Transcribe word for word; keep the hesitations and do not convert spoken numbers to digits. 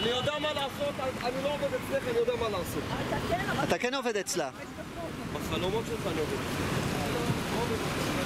אני יודע מה לעשות, אני לא עובד אצלך, אני יודע מה לעשות. אתה כן עובד אצלה. בחלומות שלך אני עובד אצלך.